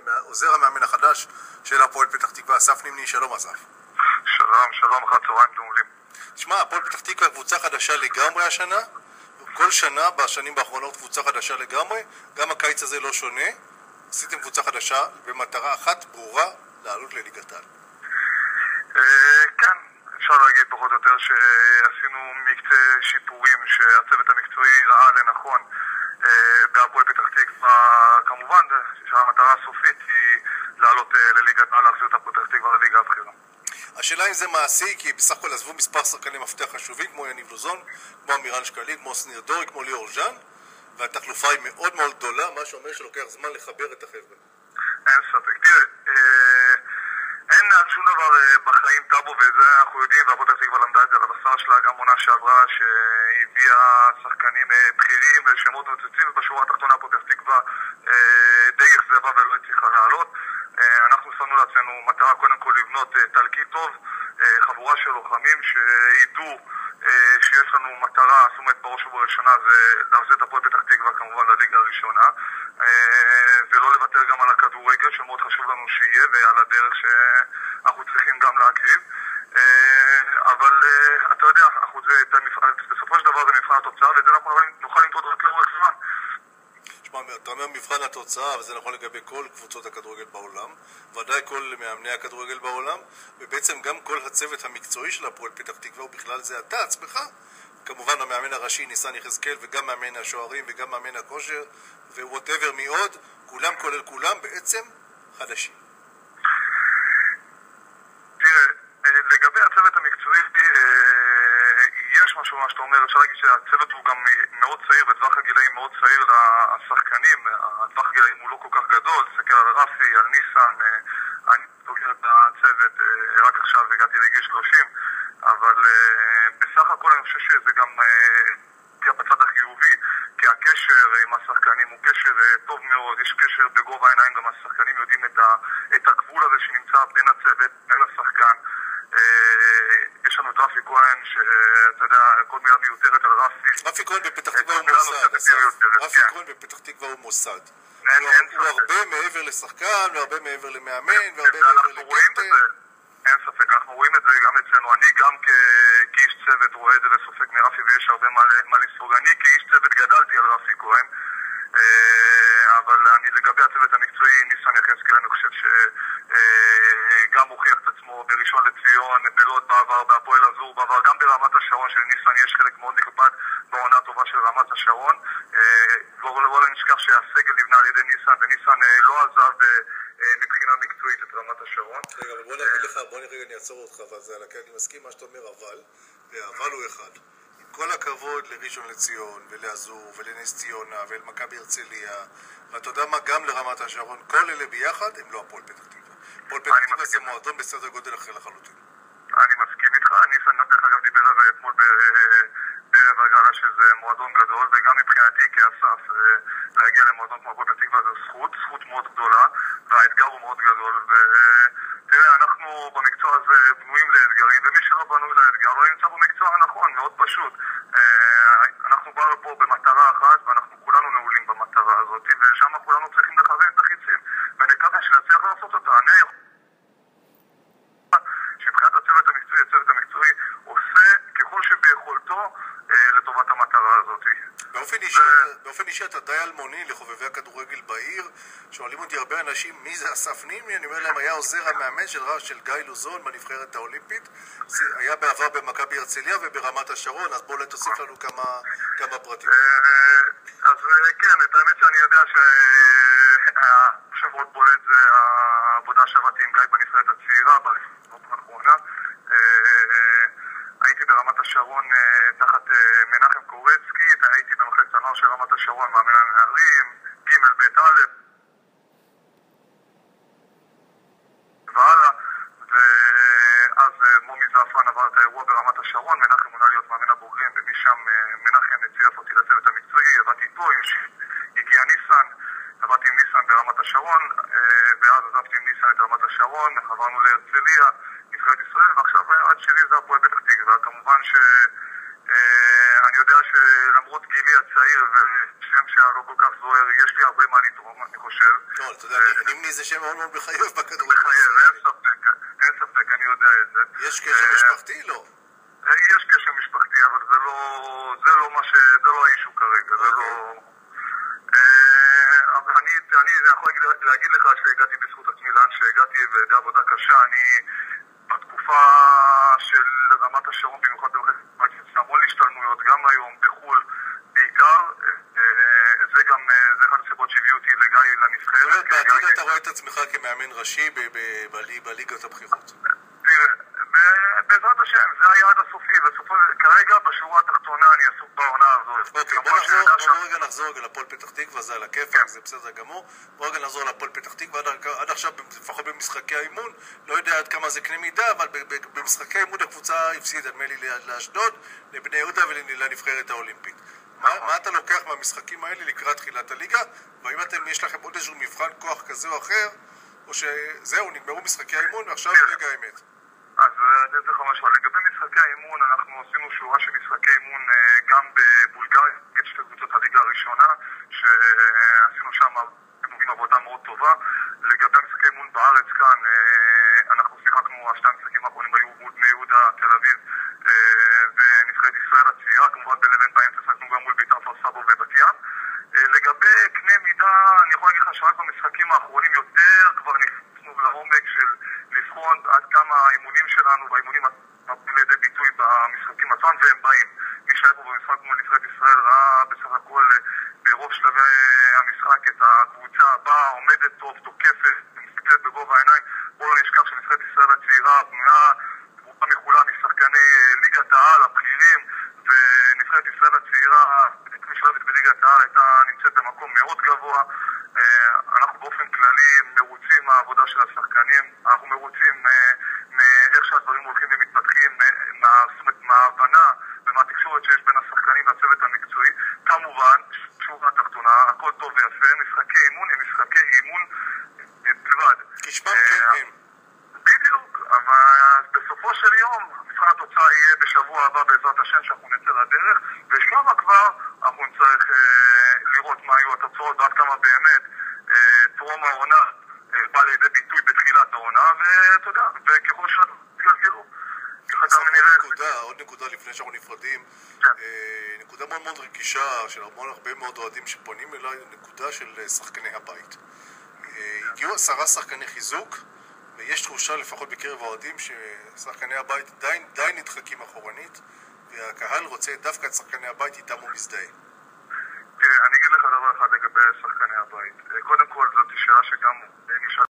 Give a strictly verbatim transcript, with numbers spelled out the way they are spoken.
עוזר המאמן החדש של הפועל פתח תקווה, אסף נימני. שלום אסף. שלום, שלום, אחת צהריים טובים. תשמע, הפועל פתח תקווה קבוצה חדשה לגמרי השנה, כל שנה בשנים באחרונות קבוצה חדשה לגמרי, גם הקיץ הזה לא שונה. עשיתם קבוצה חדשה במטרה אחת ברורה, לעלות לליגת העל. כן, אפשר להגיד פחות או יותר שעשינו מקצה שיפורים שהצוות המקצועי ראה לנכון בהפועל פתח תקווה. כמובן שהמטרה הסופית היא לעלות לליגת העל, להחזיר את הפועל פתח תקווה לליגה הבכירה. השאלה אם זה מעשי, כי בסך הכל עזבו מספר שחקני מפתח חשובים כמו יניב לוזון, כמו אמירן שקלים, כמו שניר דורי, כמו ליאור ז'אן, והתחלופה היא מאוד מאוד גדולה, מה שאומר שלוקח זמן לחבר את החבר'ה. אין ספק. תראה, אין על שום דבר בחיים טאבו, וזה אנחנו יודעים, והפועל פתח תקווה למדה את זה על הבשר שלה גם עונה שעברה, שהביאה שחקנים בכירים ושמות נוצצים, ובשורה התחתונה הפועל פתח תקווה די אכזבה ולא הצליחה לעלות. אנחנו שמנו לעצמנו מטרה קודם כל לבנות תלקיט טוב, חבורה של לוחמים שידעו שיש לנו מטרה, זאת אומרת בראש ובראשונה זה להחזיר את הפועל פתח תקווה כמובן לליגה הראשונה, ולא לוותר גם על הכדורגל שמאוד חשוב לנו שיהיה, ועל הדרך שאנחנו צריכים גם להקריב. אבל אתה יודע, אנחנו זה, בסופו של דבר זה מבחן התוצאה, ואת זה אנחנו נוכל למתוד רק לאורך זמן. אתה אומר מבחן התוצאה, וזה נכון לגבי כל קבוצות הכדורגל בעולם, ודאי כל מאמני הכדורגל בעולם, ובעצם גם כל הצוות המקצועי של הפועל פתח תקווה, ובכלל זה אתה עצמך, כמובן המאמן הראשי ניסן יחזקאל, וגם מאמן השוערים, וגם מאמן הכושר, ווואטאבר מאוד, כולם כולל כולם בעצם חדשים. תראה, לגבי הצוות המקצועי, יש משהו מה שאתה אומר, אפשר להגיד שהצוות הוא גם מאוד צעיר, בטווח הגילאים מאוד צעיר לשחקנים, הטווח הגילאים הוא לא כל כך גדול, תסתכל על רפי, על ניסן, אני פוגר את הצוות, רק עכשיו הגעתי לגיל שלושים, אבל בסך הכל אני חושב שזה גם בצד החיובי, כי הקשר עם השחקנים הוא קשר טוב מאוד, יש קשר בגובה העיניים, גם השחקנים יודעים את הגבול הזה שנמצא בין הצוות, בין השחקן. יש לנו את רפי כהן, שאתה יודע, כל מילה מיותרת על רפי. רפי כהן בפתח תקווה הוא מוסד, אסף. רפי כהן בפתח תקווה הוא מוסד. הוא הרבה מעבר לשחקן, והרבה מעבר למאמן, והרבה מעבר לקפטן. אין ספק, אנחנו רואים את זה גם אצלנו. אני גם כאיש צוות רואה את זה וסופק מרפי, ויש הרבה מה לספוג. אני כאיש צוות גדלתי על רפי כהן, אבל אני לגבי הצוות המקצועי, ניסן יחזקאל, אני חושב שגם הוכיח את עצמו בראשון לציון, בלוד בעבר, בהפועל אזור בעבר, גם ברמת השרון של ניסן יש חלק מאוד נכבד בעונה הטובה של רמת השרון. לא נשכח שהסגל נבנה על ידי ניסן, וניסן לא עזב מבחינה מקצועית את רמת השרון. רגע, אבל בוא נגיד לך, בוא נרגע אני אעצור אותך, אני מסכים מה שאתה אומר, אבל, והאבל הוא אחד. עם כל הכבוד לראשון לציון, ולעזור, ולנס ציונה, ולמכבי הרצליה, ואתה יודע מה, גם לרמת השרון, כל אלה ביחד הם לא הפועל פתח תקווה. הפועל פתח תקווה זה מועדון בסדר גודל אחר לחלוטין. אני מסכים איתך, ניסן גם דרך אגב דיבר על זה אתמול בערב הגרלה שזה מועדון גדול, וגם מבחינתי כאסף להגיע למועדון כמו הפועל פתח תקווה זה זכות, זכות מאוד גדולה, והאתגר הוא מאוד גדול. ותראה, אנחנו במקצוע הזה בנויים לאתגרים, ומי שלא בנוי לאתגר לא נמצא במקצוע הנכון, מאוד פשוט. אנחנו באנו פה במטרה אחת, ואנחנו כולנו נעולים במטרה הזאת, ושם כולנו צריכים לכוון את החיצים, ונקווה שנצליח לעשות אותה. אני שמבחינת הצוות המקצועי, הצוות המקצועי עושה ככל שביכולתו לטובת המטרה הזאת. באופן אישי אתה די אלמוני לחובבי הכדורגל בעיר, שואלים אותי הרבה אנשים מי זה אסף נימני, אני אומר להם היה עוזר המאמן של גיא לוזון בנבחרת האולימפית, היה בעבר במכבי הרצליה וברמת השרון, אז בואו תוסיף לנו כמה פרטים. אז כן, את האמת שאני יודע שהשבועות בולט זה העבודה שעבדתי עם גיא בנבחרת הצעירה, בנבחרת האחרונה. הייתי ברמת השרון תחת מנחם קורצקי, הייתי במחלקת הנוער של רמת השרון, מאמן הנערים, ג' ב' א' והלאה, ואז מומי זעפרן עבר את האירוע ברמת השרון, מנחם מונה להיות מאמן הבוגרים, ומשם מנחם צירף אותי לצוות המקצועי, עבדתי איתו, הגיע ניסן, עבדתי עם ניסן ברמת השרון, ואז עזבתי עם ניסן את רמת השרון, עברנו להרצליה, נבחרת ישראל, ועכשיו עד שלי זה הפועל פתח תקווה. כמובן שאני אני יודע שלמרות גילי הצעיר ושם שלא כל כך זוהר, יש לי הרבה מה לתרום, אני חושב. לא, אתה יודע, נימני זה שם מאוד מאוד מחייב בכדורגל. מחייב, אין ספק, אין ספק, אני יודע את זה. יש קשר משפחתי? לא. יש קשר משפחתי, אבל זה לא, זה לא מה ש... זה לא האישו כרגע, זה לא... אבל אני, אני יכול להגיד לך שהגעתי בזכות עצמי לאן שהגעתי ודי עבודה קשה. אני בתקופה של רמת השרון, במיוחד במחלקת המון להשתלמויות, גם היום בחול בעיקר, זה גם, זה אחד הסיבות שהביאו אותי לגיא לנבחרת. בעתיד אתה רואה את עצמך כמאמן ראשי בליגת הבכירות? בעזרת השם, זה היעד הסופי, וכרגע בשורה התחתונה אני עסוק בעונה הזאת. אוקיי, בוא רגע נחזור רגע לפועל פתח תקווה, זה על הכיפאק, זה בסדר גמור. בוא רגע נחזור לפועל פתח תקווה, עד עכשיו, לפחות במשחקי האימון, לא יודע עד כמה זה קנה מידה, אבל במשחקי האימון הקבוצה הפסידה, נדמה לי, לאשדוד, לבני יהודה ולנבחרת האולימפית. מה אתה לוקח מהמשחקים האלה לקראת תחילת הליגה, והאם אתם, יש לכם עוד איזשהו מבחן כוח כזה או אחר, או שזהו, נגמרו משחקי האימון ועכשיו רגע האמת? אז אני אתן לך משהו, לגבי משחקי האימון, אנחנו עשינו שורה של משחקי אימון גם בבולגריה, נגד שתי קבוצות הליגה הראשונה, שעשינו שם עבודה מאוד טובה. לגבי משחקי אימון בארץ כאן, אנחנו שיחקנו, השתי המשחקים האחרונים היו מול בני יהודה, תל אביב ונבחרת ישראל הצעירה, כמובן בין לבין באמצע שיחקנו גם מול בית"ר כפר סבא ובת ים. לגבי קנה מידה, אני יכול להגיד לך שרק במשחקים האחרונים יותר כבר נכנסנו לעומק של לבחון עד כמה האימונים שלנו והאימונים מביאים לידי ביטוי במשחקים עצמם, והם באים. מי שהיה פה במשחק מול נבחרת ישראל ראה בסך הכל ברוב שלבי המשחק את הקבוצה הבאה עומדת טוב, תוקפת, מסתכלת בגובה העיניים. בואו לא נשכח שנבחרת ישראל הצעירה בנויה רובה מכולה משחקני ליגת העל, הבכירים, ונבחרת ישראל הצעירה משלבת בליגת העל הייתה נמצאת במקום מאוד גבוה. אנחנו באופן כללי מרוצים מהעבודה של השחקנים, אנחנו מרוצים מאיך שהדברים הולכים ומתפתחים, מההבנה ומהתקשורת שיש בין השחקנים והצוות המקצועי. כמובן, שורה התחתונה, הכל טוב ויפה, משחקי אימון הם משחקי אימון בלבד. כשמם כן הם. בדיוק, אבל בסופו של יום, מבחן התוצאה יהיה בשבוע הבא בעזרת השם שאנחנו נצא לדרך, ושם כבר אנחנו נצטרך לראות מה היו התוצאות ועד כמה באמת טרום העונה בא לידי ביטוי בתחילת העונה, ואתה יודע, וככל שתגלגלו. עוד נקודה לפני שאנחנו נפרדים, נקודה מאוד מאוד רגישה של הרבה מאוד אוהדים שפונים אליי, נקודה של שחקני הבית. הגיעו עשרה שחקני חיזוק, ויש תחושה לפחות בקרב האוהדים ששחקני הבית די, די נדחקים אחורנית, והקהל רוצה דווקא את שחקני הבית איתם הוא מזדהה. תראה, אני אגיד לך דבר אחד לגבי שחקני הבית. קודם כל, זאת שאלה שגם נשאל